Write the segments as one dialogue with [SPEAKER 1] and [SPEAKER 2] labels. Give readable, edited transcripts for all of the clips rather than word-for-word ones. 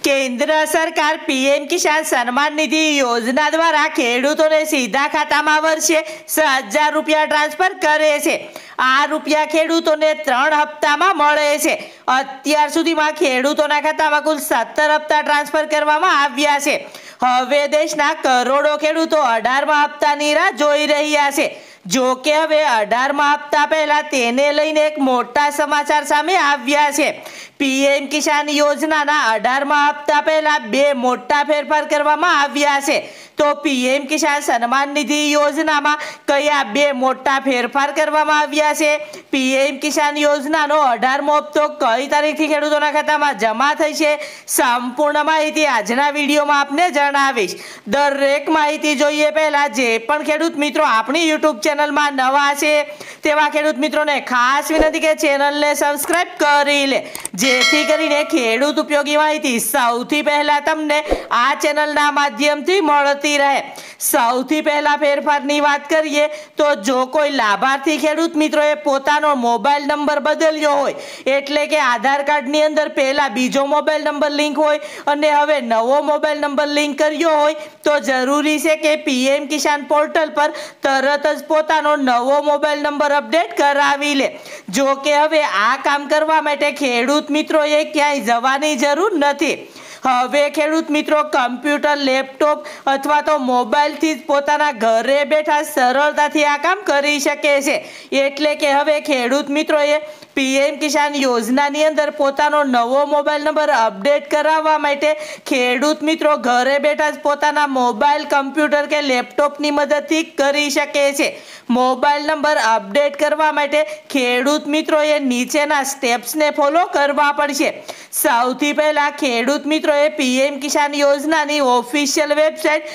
[SPEAKER 1] केंद्र सरकार पीएम किसान सन्मान निधि योजना द्वारा ખેડૂતોને સીધા ખાતામાં વર્ષે 6,000 રૂપિયા ટ્રાન્સફર કરે છે। આ રૂપિયા ખેડૂતોને 3 હપ્તામાં મળે છે। અત્યાર સુધીમાં ખેડૂતોના ખાતામાં કુલ 17 હપ્તા ટ્રાન્સફર કરવામાં આવ્યા છે। હવે દેશના કરોડો ખેડૂતો 18મા હપ્તાની રાહ જોઈ રહ્યા છે। જો કે હવે 18મા હપ્તા પહેલા તેને લઈને એક મોટા સમાચાર સામે આવ્યા છે। પીએમ કિસાન યોજનાના 18મા હપ્તા પહેલા 2 મોટા ફેરફાર કરવામાં આવ્યા છે। તો પીએમ કિસાન સન્માન નિધિ યોજનામાં કયા 2 મોટા ફેરફાર કરવામાં આવ્યા છે? પીએમ કિસાન યોજનાનો 18મો હપ્તો કઈ તારીખથી ખેડૂતોના ખાતામાં જમા થશે? સંપૂર્ણ માહિતી આજના વિડીયોમાં આપને જણાવીશ। દરેક માહિતી જોઈએ પહેલા જે પણ ખેડૂત મિત્રો આપણી યુટ્યુબ ચેનલમાં નવા છે તેવા ખેડૂત મિત્રોને ખાસ વિનંતી કે ચેનલને સબસ્ક્રાઇબ કરી લે, જેથી કરીને ખેડૂત ઉપયોગી માહિતી સૌથી પહેલા તમને આ ચેનલના માધ્યમથી મળતી રહે। સૌથી પહેલા ફેરફારની વાત કરીએ તો જો કોઈ લાભાર્થી ખેડૂત મિત્રોએ પોતાનો મોબાઈલ નંબર બદલ્યો હોય, એટલે કે આધાર કાર્ડની અંદર પહેલા બીજો મોબાઈલ નંબર લિંક હોય અને હવે નવો મોબાઈલ નંબર લિંક કર્યો હોય, તો જરૂરી છે કે પીએમ કિસાન પોર્ટલ પર તરત જ પોતાનો નવો મોબાઈલ નંબર અપડેટ કરાવી લે। જો કે હવે આ કામ કરવા માટે ખેડૂત મિત્રોએ ક્યાંય જવાની જરૂર નથી। હવે ખેડૂત મિત્રો કમ્પ્યુટર, લેપટોપ અથવા તો મોબાઈલથી જ પોતાના ઘરે બેઠા સરળતાથી આ કામ કરી શકે છે। એટલે કે હવે ખેડૂત મિત્રોએ પીએમ કિસાન યોજનાની અંદર પોતાનો નવો મોબાઈલ નંબર અપડેટ કરાવવા માટે ખેડૂત મિત્રો ઘરે બેઠા જ પોતાના મોબાઈલ, કમ્પ્યુટર કે લેપટોપની મદદથી કરી શકે છે। મોબાઈલ નંબર અપડેટ કરવા માટે ખેડૂત મિત્રોએ નીચેના સ્ટેપ્સને ફોલો કરવા પડશે। સૌથી પહેલા ખેડૂત મિત્રોએ પીએમ કિસાન યોજનાની ઓફિશિયલ વેબસાઇટ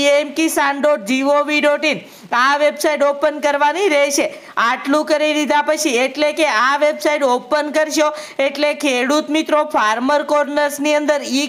[SPEAKER 1] pmkisan.gov.in આ વેબસાઇટ ઓપન કરવાની રહેશે। આટલું કરી દીધા પછી એટલે કે આ વેબસાઇટ ઓપન કરશો એટલે ખેડૂત મિત્રો ફાર્મર કોર્નર્સની અંદર ઈ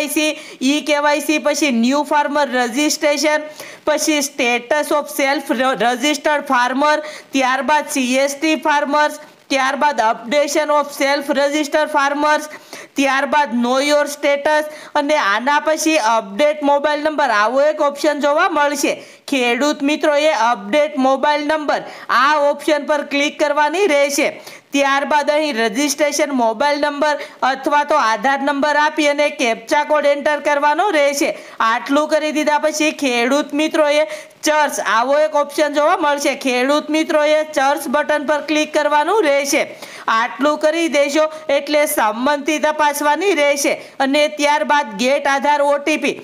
[SPEAKER 1] કેવાયસી પછી ન્યૂ ફાર્મર રજિસ્ટ્રેશન, પછી status of self registered farmer, ત્યારબાદ સીએસટી ફાર્મર્સ, ત્યારબાદ updation of self registered farmers, ત્યારબાદ નો યોર સ્ટેટસ અને આના પછી અપડેટ મોબાઈલ નંબર આવો એક ઓપ્શન જોવા મળશે। ખેડૂત મિત્રોએ અપડેટ મોબાઈલ નંબર આ ઓપ્શન પર ક્લિક કરવાની રહેશે। ત્યારબાદ અહીં રજિસ્ટ્રેશન મોબાઈલ નંબર અથવા તો આધાર નંબર આપી અને કેપ્ચા કોડ એન્ટર કરવાનો રહેશે। આટલું કરી દીધા પછી ખેડૂત મિત્રોએ ચર્ચ આવો એક ઓપ્શન જોવા મળશે। ખેડૂત મિત્રોએ ચર્ચ બટન પર ક્લિક કરવાનું રહેશે। આટલું કરી દેશો એટલે સંમતિ તપાસવાની રહેશે અને ત્યારબાદ ગેટ આધાર ઓટીપી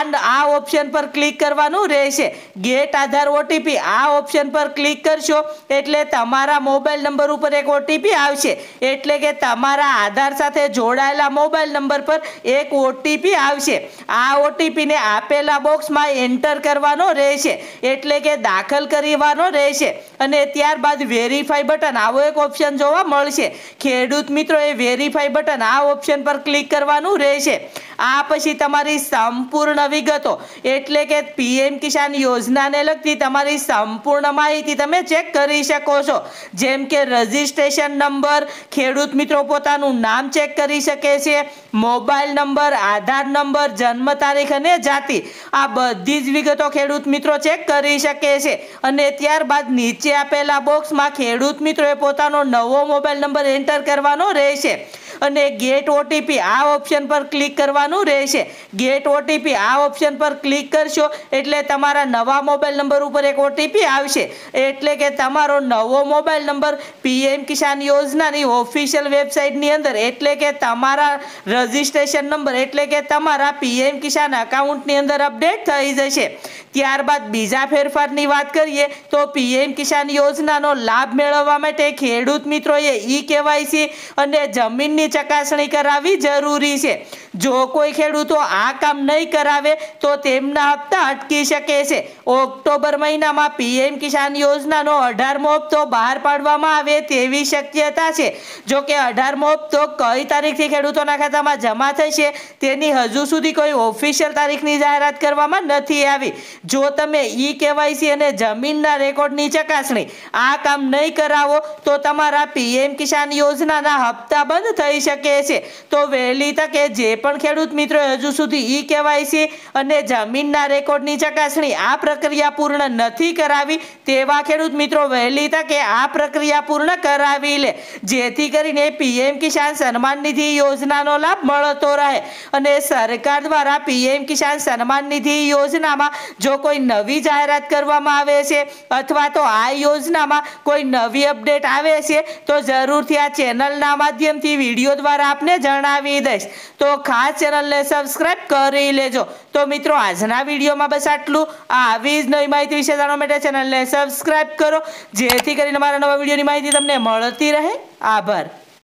[SPEAKER 1] આ ઓપ્શન પર ક્લિક કરવાનું રહેશે। ગેટ આધાર ઓટીપી આ ઓપ્શન પર ક્લિક કરશો એટલે તમારા મોબાઈલ નંબર ઉપર એક ઓટીપી આવશે, એટલે કે તમારા આધાર સાથે જોડાયેલા મોબાઈલ નંબર પર એક ઓટીપી આવશે। આ ઓટીપીને આપેલા બોક્સમાં એન્ટર કરવાનો રહેશે, એટલે કે દાખલ કરવાનો રહેશે અને ત્યારબાદ વેરીફાઈ બટન આવો એક ઓપ્શન જોવા મળશે। ખેડૂત મિત્રોએ વેરીફાઈ બટન આ ઓપ્શન પર ક્લિક કરવાનું રહેશે। આ પછી તમારી સંપૂર્ણ વિગતો એટલે કે પીએમ કિસાન યોજનાને લગતી તમારી સંપૂર્ણ માહિતી તમે ચેક કરી શકો છો, જેમ કે રજિસ્ટ્રેશન નંબર, ખેડૂત મિત્રો પોતાનું નામ ચેક કરી શકે છે, મોબાઈલ નંબર, આધાર નંબર, જન્મ તારીખ અને જાતિ, આ બધી જ વિગતો ખેડૂત મિત્રો ચેક કરી શકે છે અને ત્યારબાદ નીચે આપેલા બોક્સમાં ખેડૂત મિત્રોએ પોતાનો નવો મોબાઈલ નંબર એન્ટર કરવાનો રહેશે અને ગેટ ઓટીપી આ ઓપ્શન પર ક્લિક કરવાનું રહેશે। ગેટ ઓટીપી આ ઓપ્શન પર ક્લિક કરશો એટલે તમારા નવા મોબાઈલ નંબર ઉપર એક ઓટીપી આવશે, એટલે કે તમારો નવો મોબાઈલ નંબર પીએમ કિસાન યોજનાની ઓફિશિયલ વેબસાઇટની અંદર એટલે કે તમારા રજિસ્ટ્રેશન નંબર એટલે કે તમારા પીએમ કિસાન એકાઉન્ટની અંદર અપડેટ થઈ જશે। ત્યારબાદ બીજા ફેરફારની વાત કરીએ તો પીએમ કિસાન યોજનાનો લાભ મેળવવા માટે ખેડૂત મિત્રોએ ઈ કેવાયસી અને જમીનની ચકાસણી કરાવવી જરૂરી છે। જો કોઈ ખેડૂતો આ કામ નહીં કરાવે તો તેમના હપ્તા અટકી શકે છે। ઓક્ટોબર મહિનામાં પીએમ કિસાન યોજનાનો 18મો હપ્તો બહાર પાડવામાં આવે તેવી શક્યતા છે। જો કે 18મો હપ્તો કઈ તારીખથી ખેડૂતોના ખાતામાં જમા થશે તેની હજુ સુધી કોઈ ઓફિશિયલ તારીખની જાહેરાત કરવામાં નથી આવી। જો તમે ઈ કેવાયસી અને જમીનના રેકોર્ડની ચકાસણી આ કામ નહીં કરાવો તો તમારા પીએમ કિસાન યોજનાના હપ્તા બંધ થઈ મળી શકે છે। તો વહેલી તકે જે પણ ખેડૂત મિત્રો હજુ સુધી ઈ કેવાયસી અને જમીનના રેકોર્ડની ચકાસણી આ પ્રક્રિયા પૂર્ણ નથી કરાવી તેવા ખેડૂત મિત્રો વહેલી તકે આ પ્રક્રિયા પૂર્ણ કરાવી લે, જેથી કરીને પીએમ કિસાન સન્માન નિધિ યોજનાનો લાભ મળતો રહે। અને સરકાર દ્વારા પીએમ કિસાન સન્માન નિધિ યોજનામાં જો કોઈ નવી જાહેરાત કરવામાં આવે છે અથવા તો આ યોજનામાં કોઈ નવી અપડેટ આવે છે તો જરૂરથી આ ચેનલના માધ્યમથી વિડીયો દ્વારા આપને જણાવી દઈશ। તો ખાસ ચેનલને સબસ્ક્રાઇબ કરી લેજો। તો મિત્રો આજના વિડીયોમાં બસ આટલું। આવી જ નવી માહિતી વિશે જાણવા માટે ચેનલને સબસ્ક્રાઇબ કરો, જેથી કરીને મારા નવા વિડીયોની માહિતી તમને મળતી રહે। આભાર।